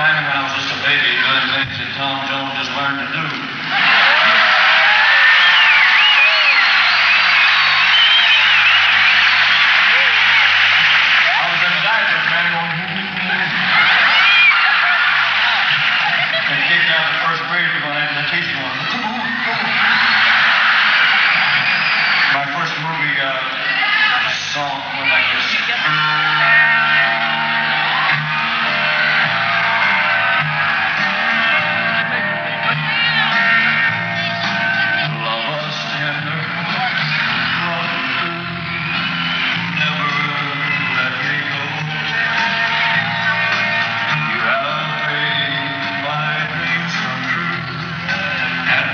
climbing when I was just a baby, doing things that Tom Jones just learned to do. I was in diapers, man, going and kicked out of the first grade when I had the teacher going, come on, come on. My first movie song went like this. And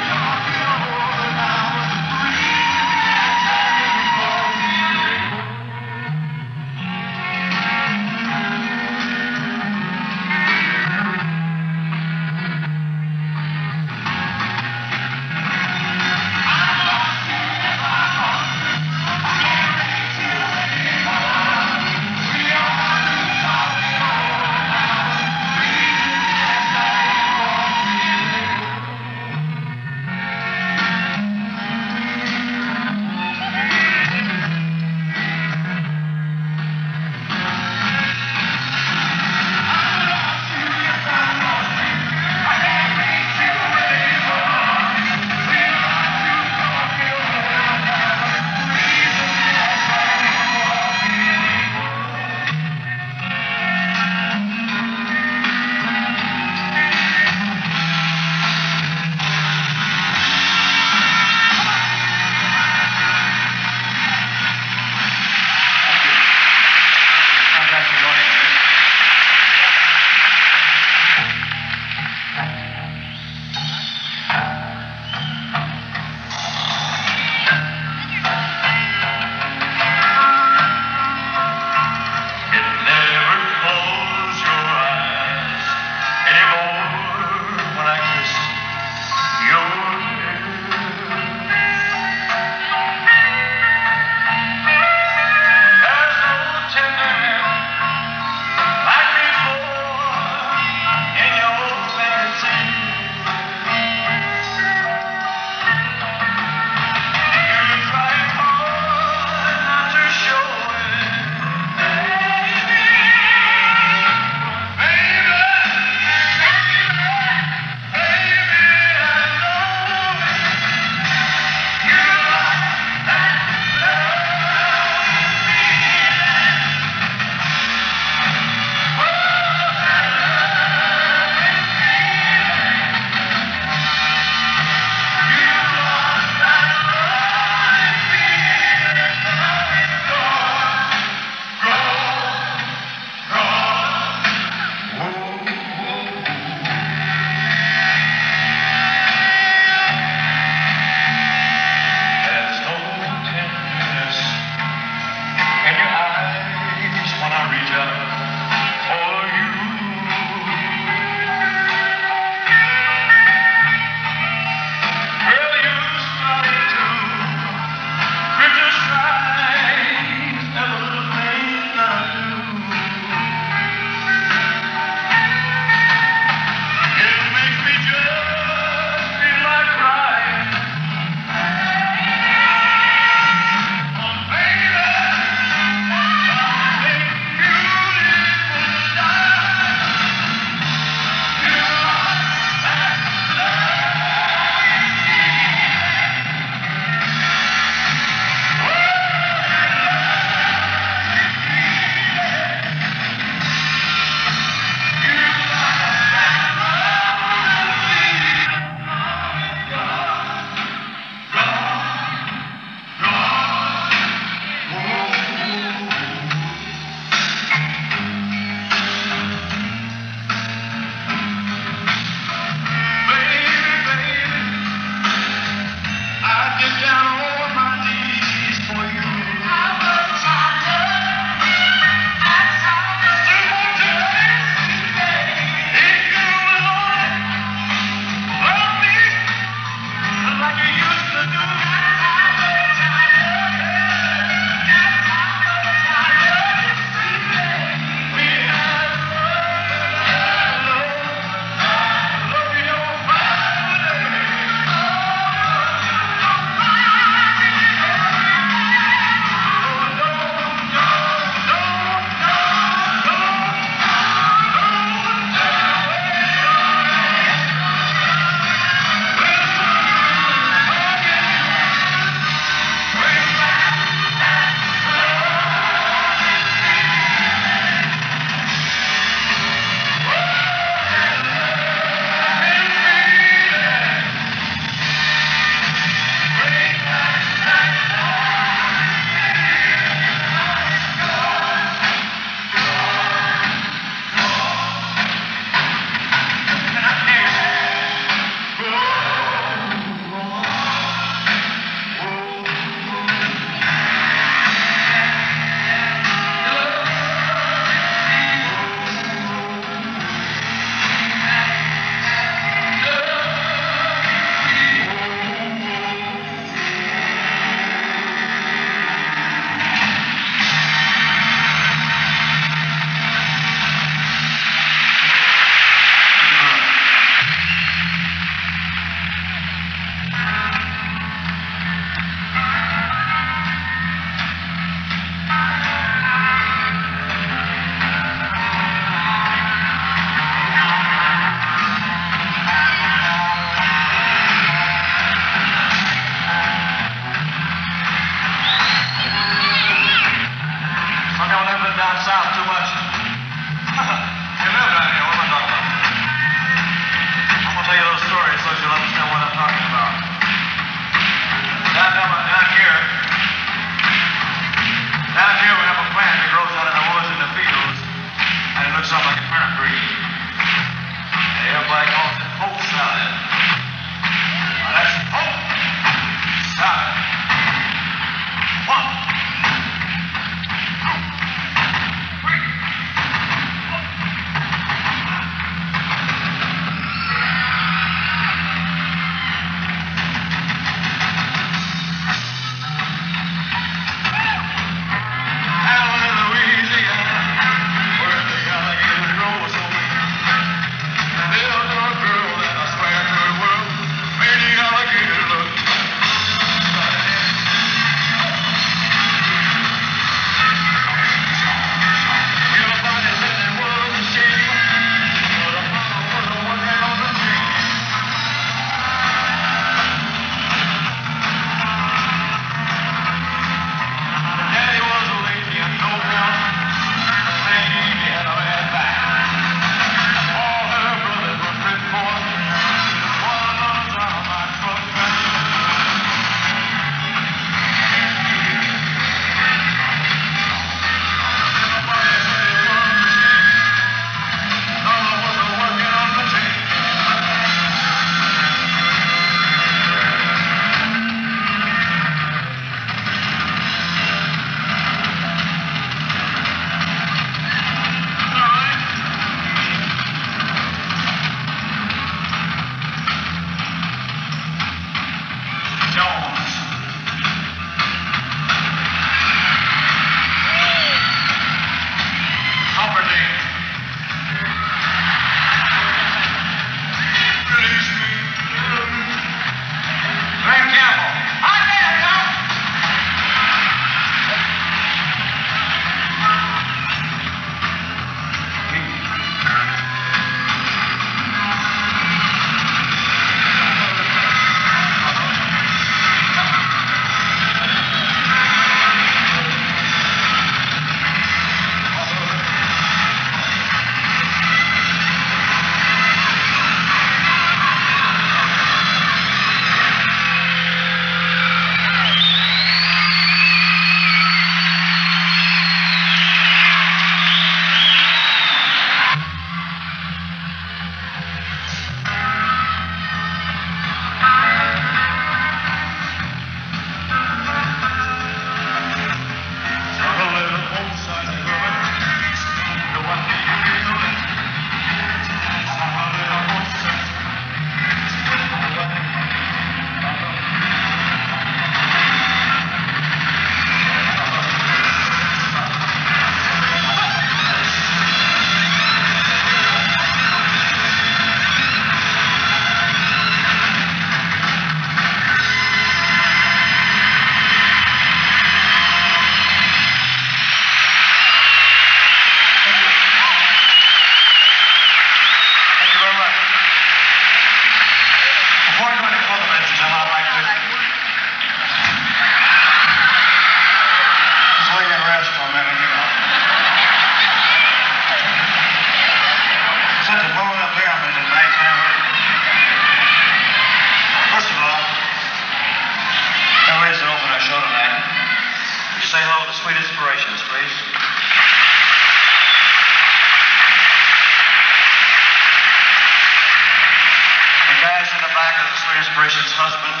Inspiration's husbands,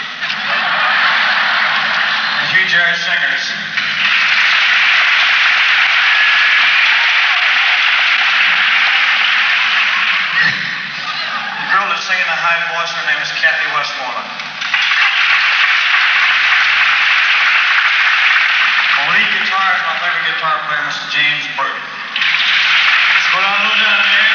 and Hugh Jerry's singers. The girl that's singing the high voice, her name is Kathy Westmoreland. The lead guitar is my favorite guitar player, Mr. James Burke. Let's go down a little down here.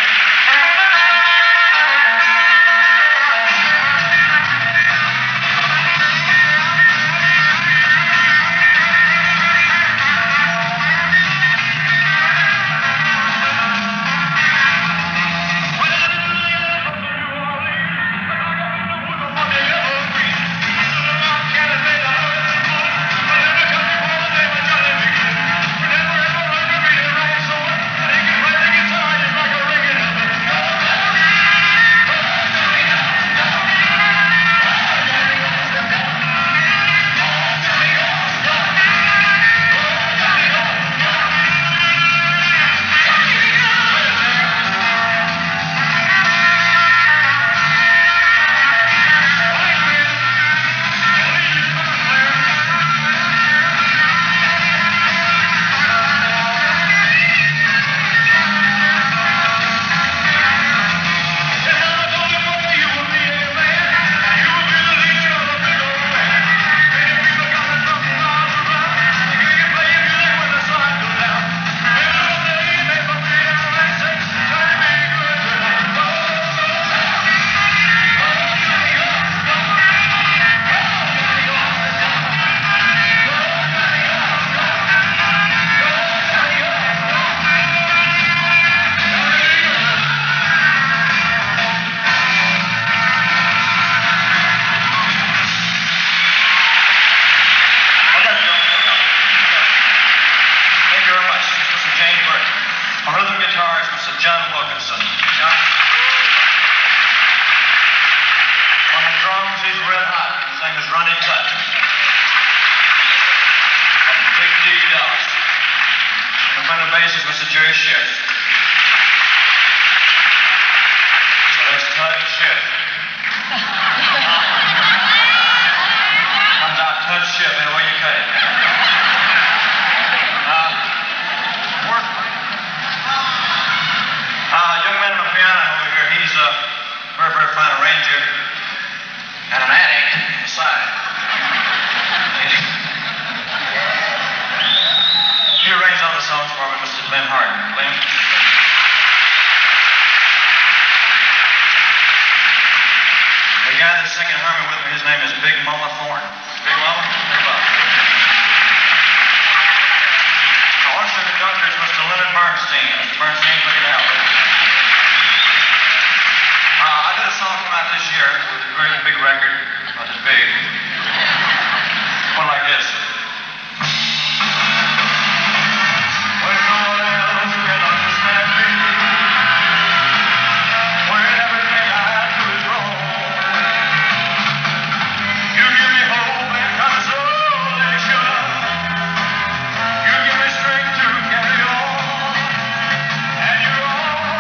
And you're all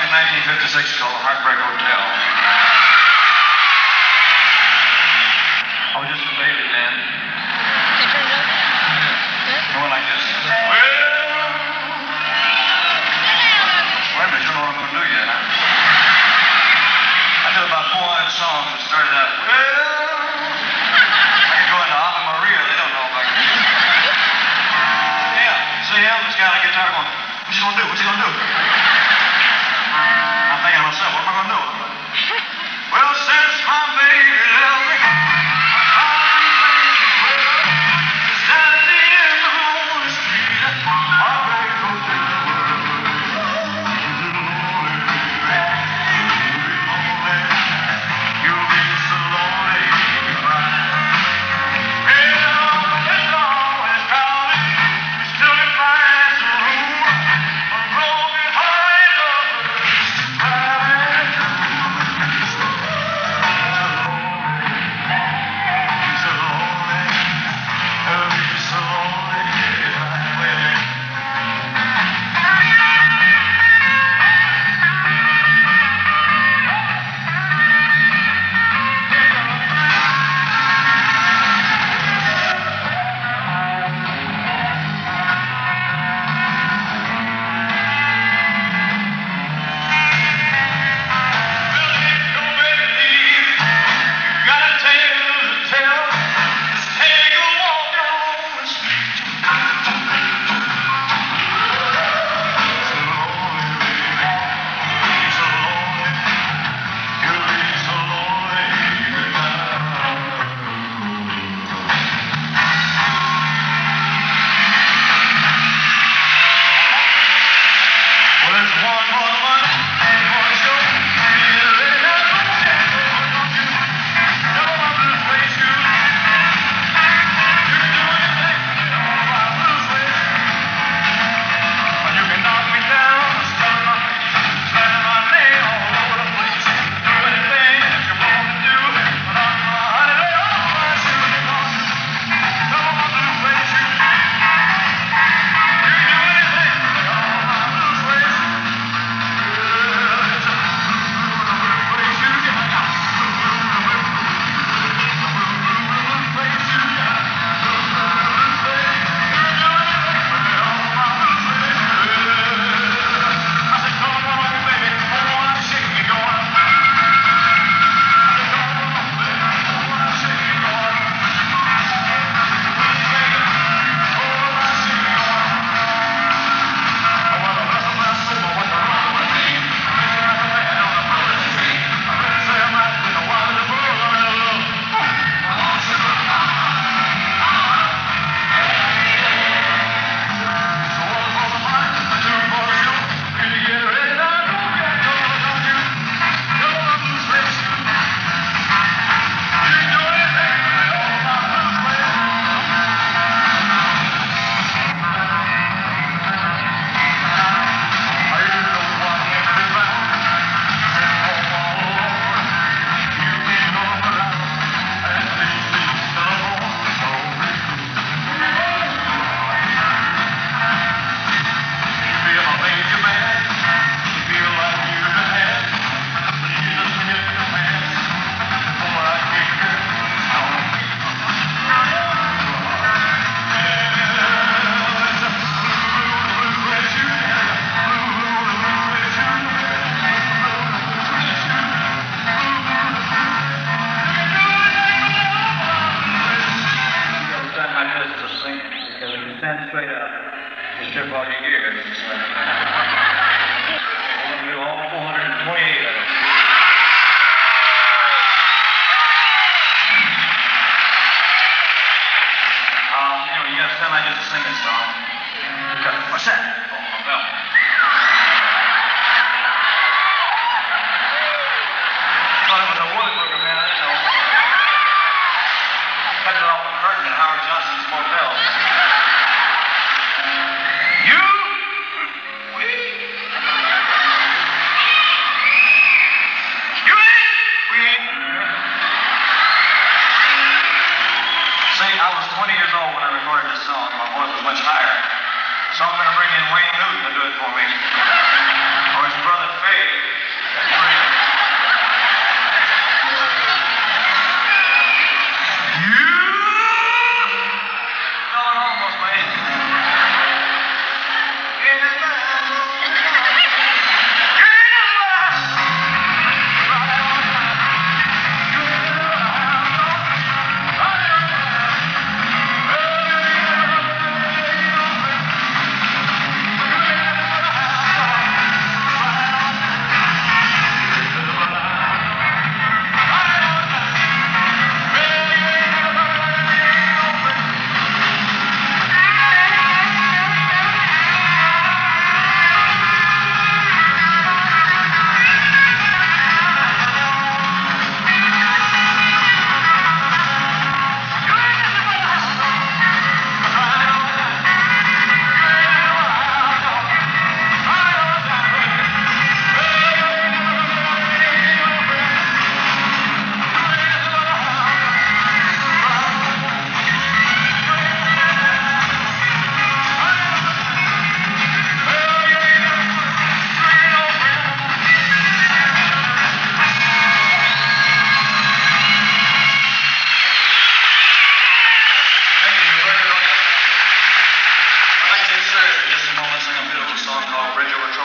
in 1956 called the Heartbreak Hotel. I was just a baby then. Can you turn it up? It went like this. Well, wait a minute, you don't know what I'm going to do yet, huh? I did about 400 songs that started out, well, I could go into Ave Maria, they don't know if I can do it. Yeah, see him, this guy on the guitar going, what's he going to do, what's he going to do? I'm thinking to myself, what am I going to do? Well, since my baby left me,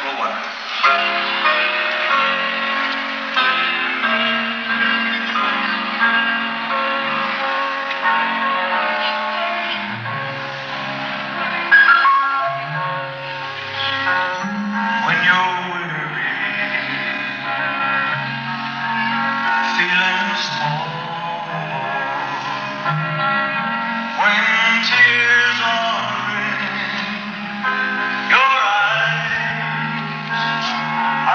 Slow one. When you're weary, feeling small, when tears are in your eyes,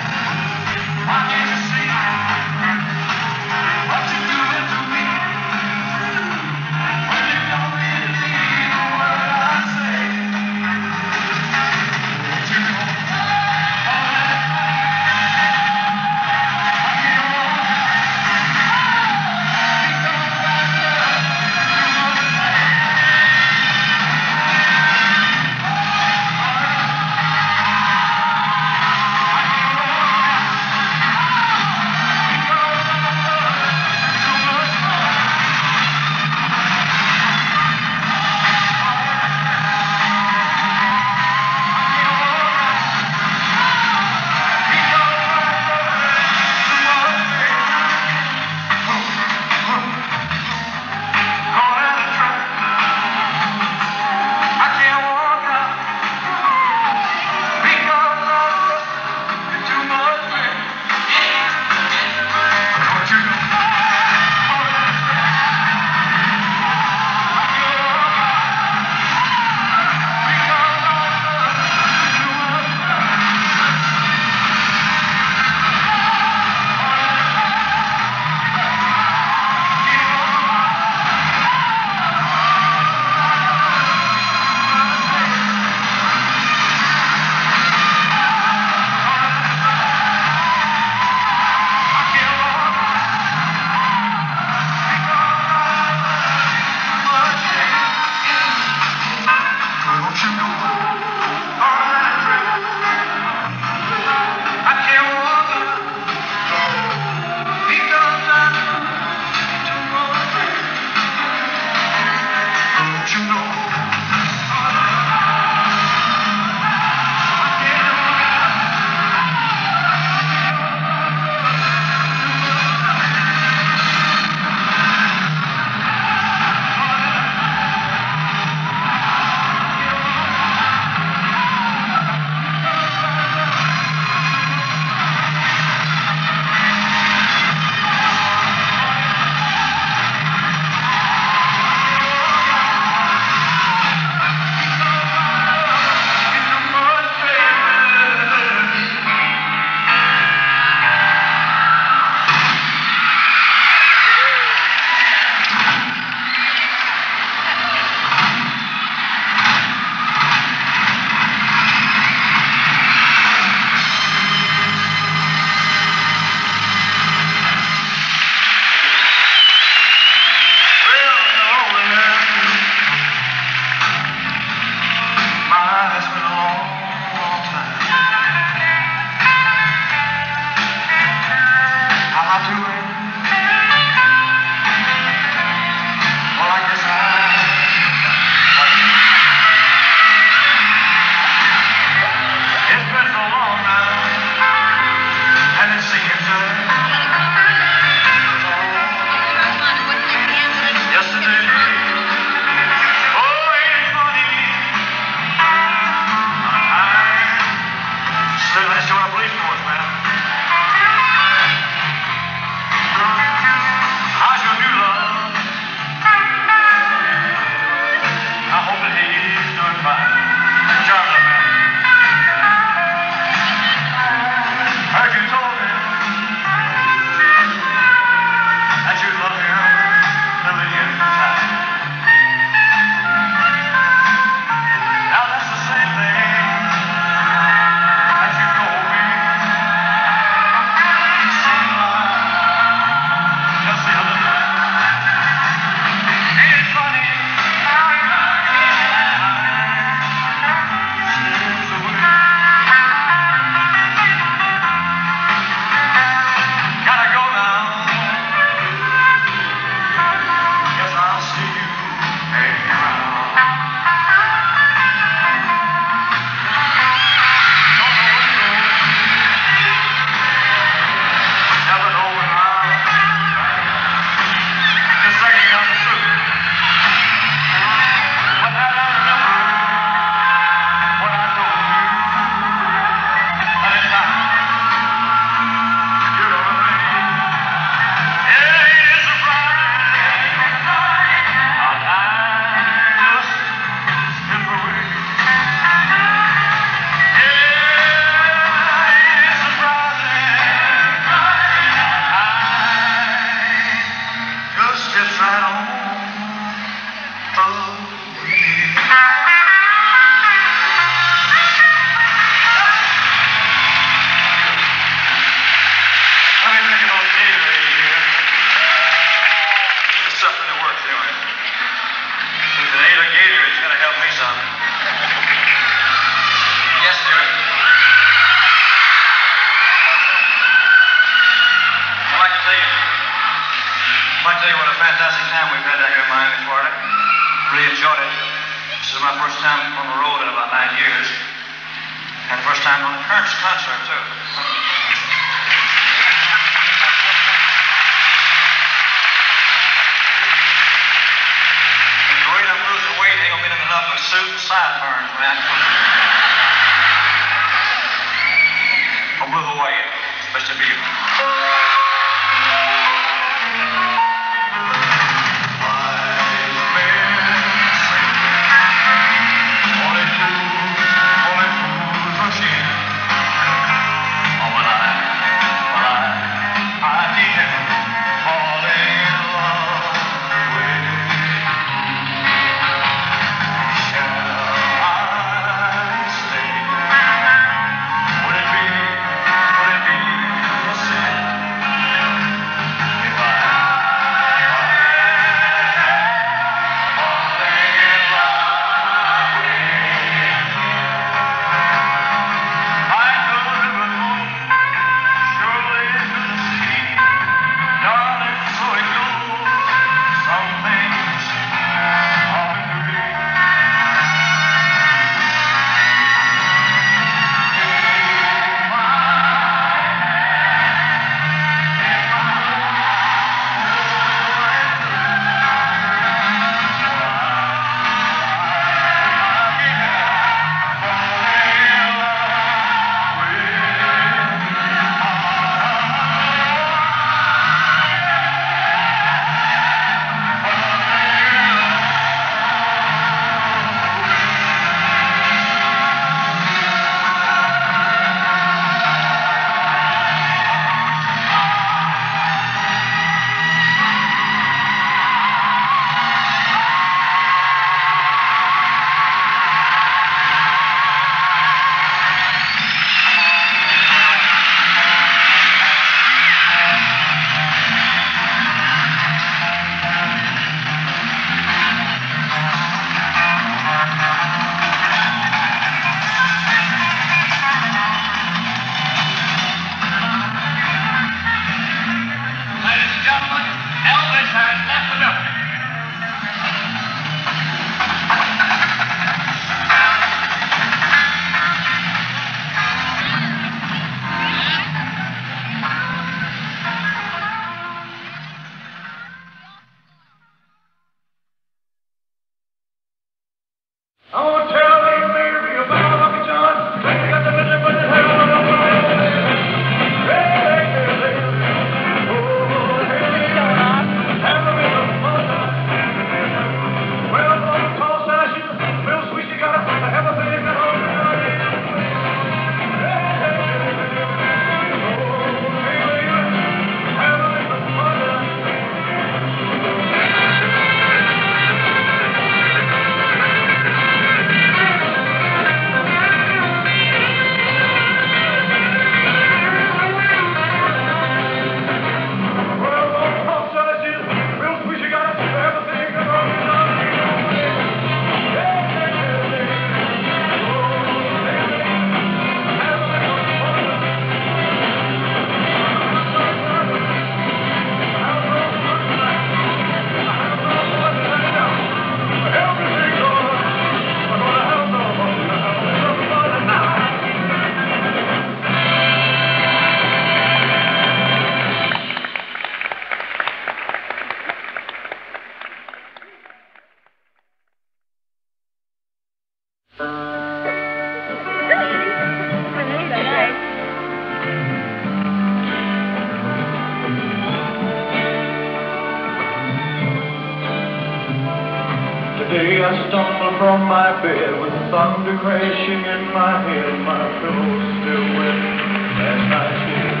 day I stumbled from my bed with the thunder crashing in my head, my pillow still wet as night's dead.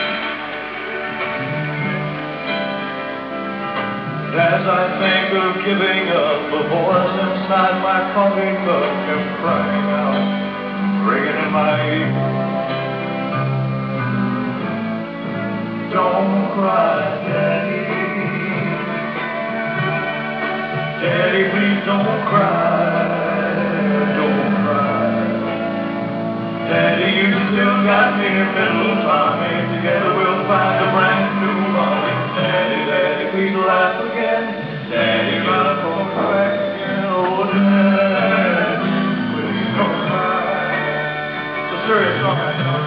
As I think of giving up, a voice inside my coffee cup kept crying out, ringing in my ear. Don't cry, Daddy. Daddy, please don't cry. Don't cry. Daddy, you still got me, little Tommy. Together we'll find a brand new mommy. Daddy, Daddy, please laugh again. Daddy, gonna come back again. Oh, Daddy, please don't cry. It's a serious song, I know.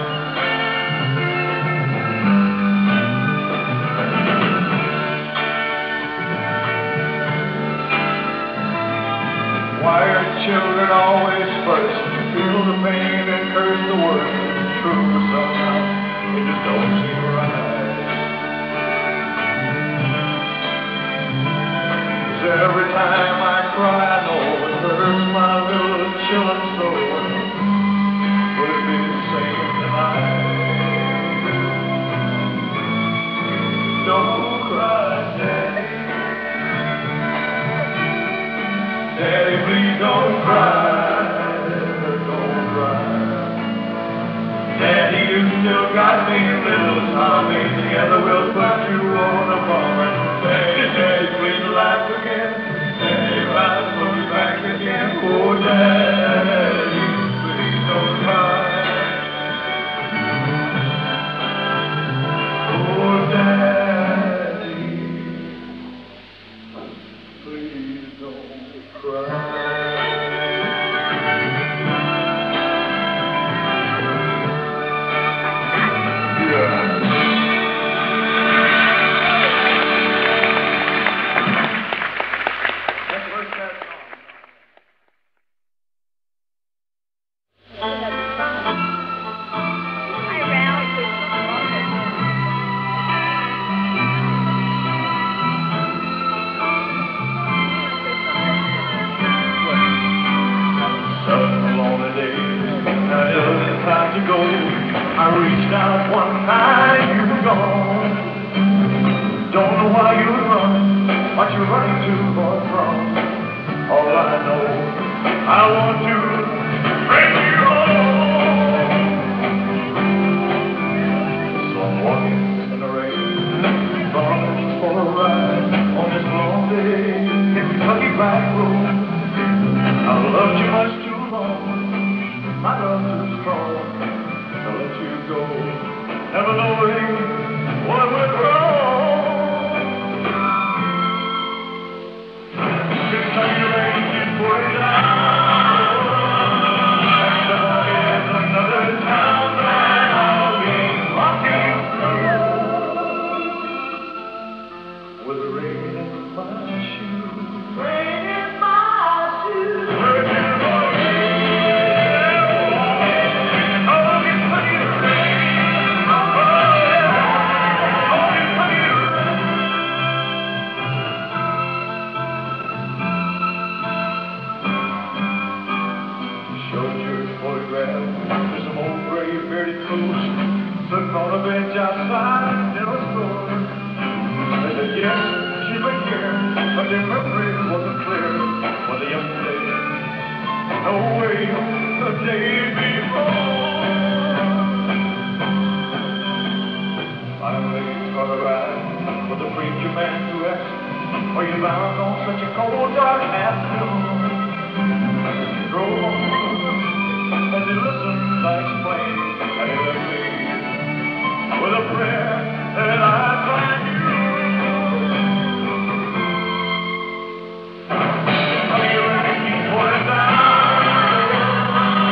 Why are children always first to feel the pain and curse the worst? It's true, but somehow it just don't seem right. 'Cause every time I cry, I know it hurts my little chilling soul. Would it be the same tonight? Don't cry, Daddy. Daddy, please don't cry, don't cry. Daddy, you still got me, little Tommy. Together we'll put you on a bomber. Daddy, Daddy, please laugh again. Daddy, rise, put me back again. Oh, Daddy, please don't cry. Oh, Daddy, please don't cry. I reached out one night, you were gone. Don't know why you're running, what you're running to or from. All I know, I want to bring you home. So I'm walking in the rain, running for a ride on this long day, Kentucky back road. I loved you much too long, my love too strong. Let you go, never knowing what went wrong. Kentucky rain keeps pouring down, and there's another town that I'll be walking through with rain in my shoes. Rain in my shoes. There's some old gray-bearded folks sitting on a bench outside in a store. They said, yes, she's been here, but their memory wasn't clear for the young days. No way, the day before. Finally, got a ride with the preacher man who asked, are you bound on such a cold, dark afternoon? Drove on. As he listened, I explained that he left me with a prayer that I'd find you. Are you ready to keep pouring down?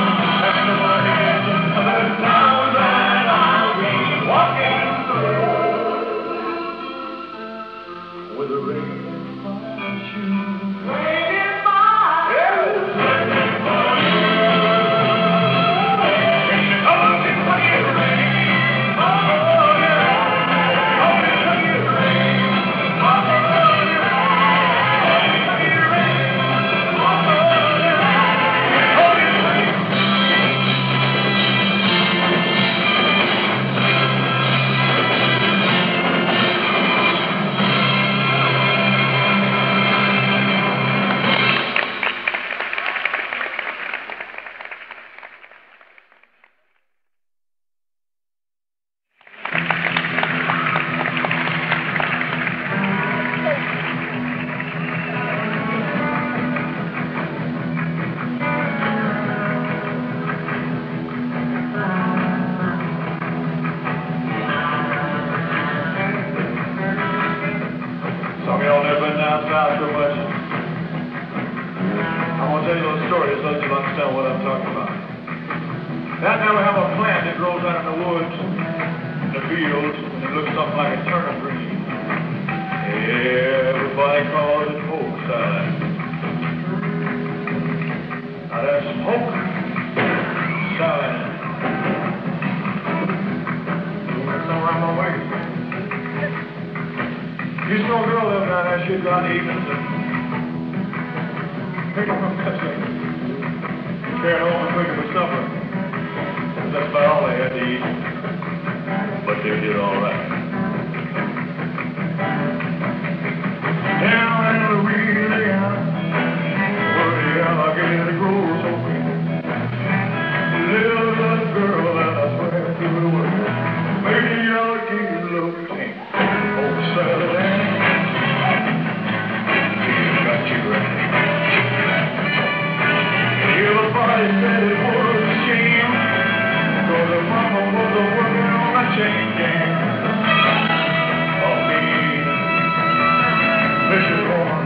Right now we have a plant that grows out in the woods, in the fields, and it looks something like a turnip green. Everybody calls it poke salad. Now that's poke salad. That's not around my way. Used to know a girl living down there, she'd go out in the evenings and pick up some custard, carry it home and cook it for supper. That's about all they had to eat, but they did all right. Down in Louisiana, where the alligator grows so green, lives a girl that I swear to the world made the alligator look tame. Oh, Saturday, got you right. Everybody said it was a shame, 'cause her mama was working on a chain gang. Oh, me, vicious woman.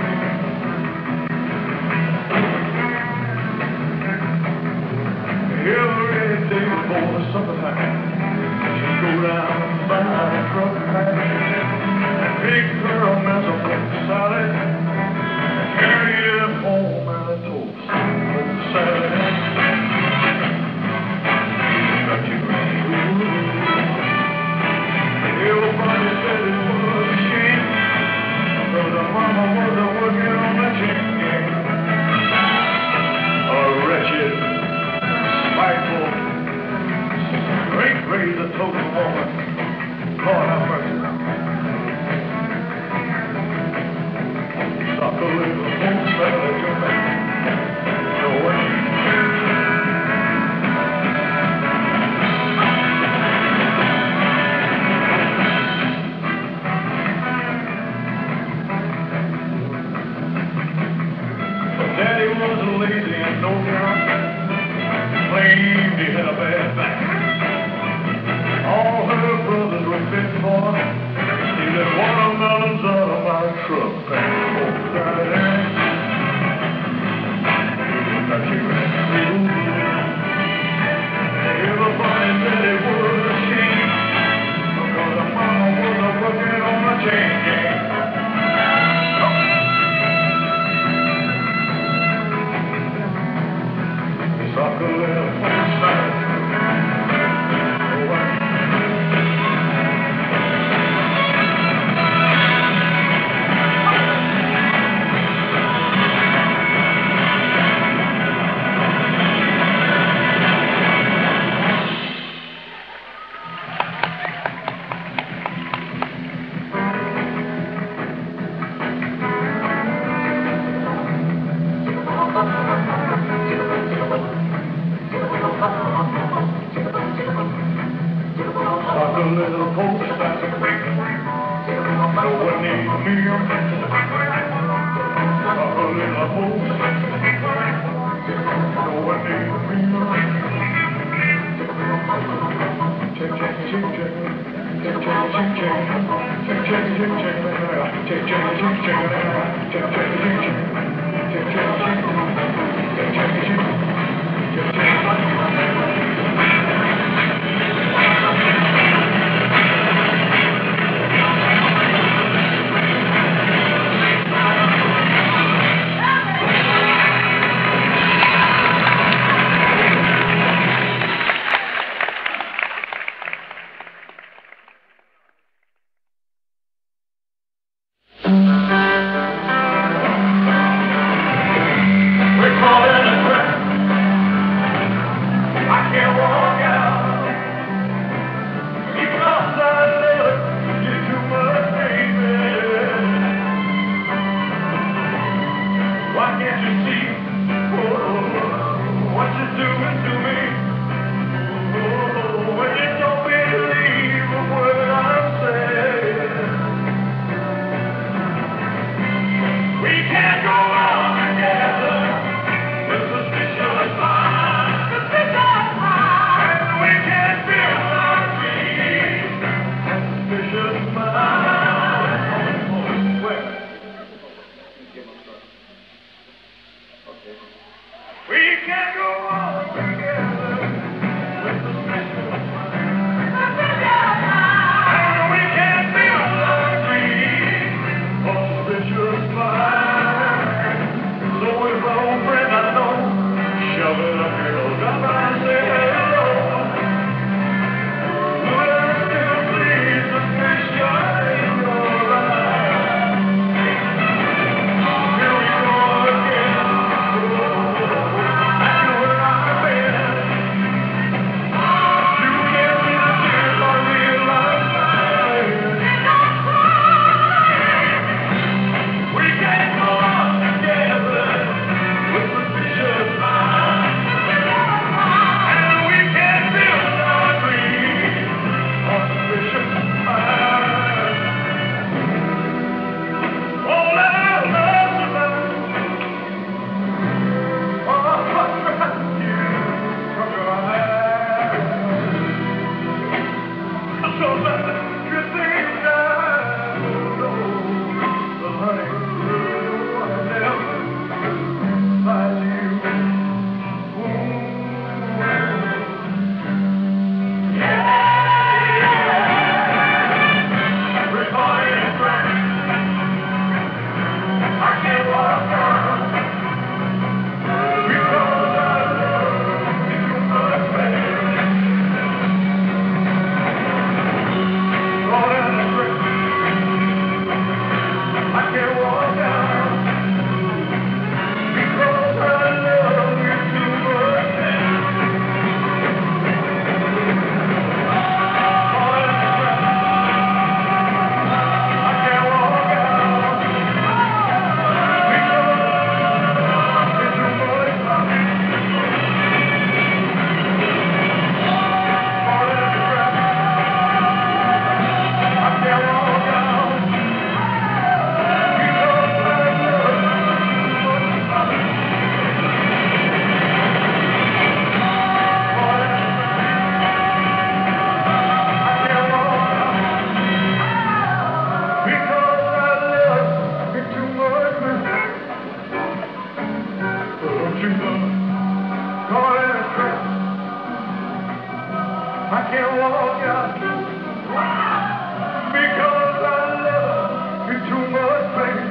Every day before the summertime, she'd go down and buy a truck and pick her a mess of poke salad and carry it home in a toast. Poke salad. Everybody said it was a shame, 'cause her mama was working on the chain gang. A wretched, spiteful, straight-raised, a total woman. Lord have mercy. Suck a little poke salad, your man. No way. Daddy was lazy and no count, claimed he had a bad back. All her brothers were fit for him. He let watermelons out of my truck and poke salad. Everybody said it was a shame, because her mama was working on a chain gang. Suck a little poke salad. Suck a little poke salad. No one needs me. Suck a little poke salad. No one needs me. Check, check, check, check. Check, check, check, check. Check, check, check, check. Check, check, check, check. Check, check, check, check. Check, check, check. Check, check, check. Check, check. We call it a trap. can't walk out because I love you too much, baby.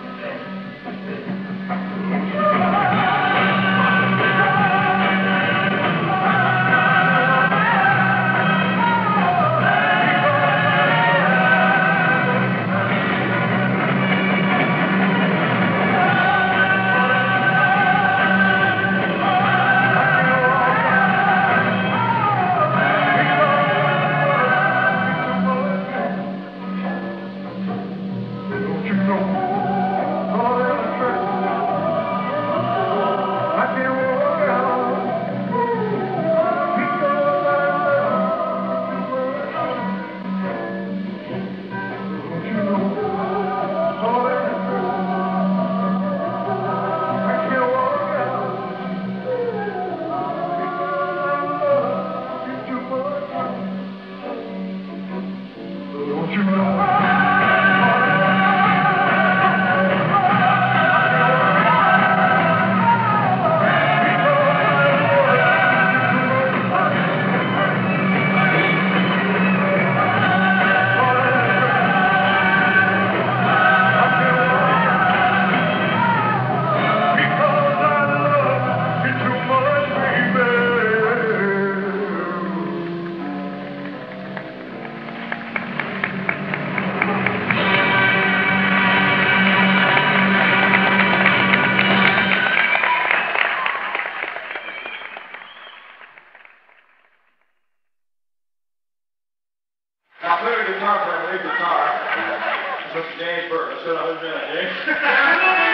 Now, I play the guitar for him, lead guitar. Mr. James Burton. Let's go to James.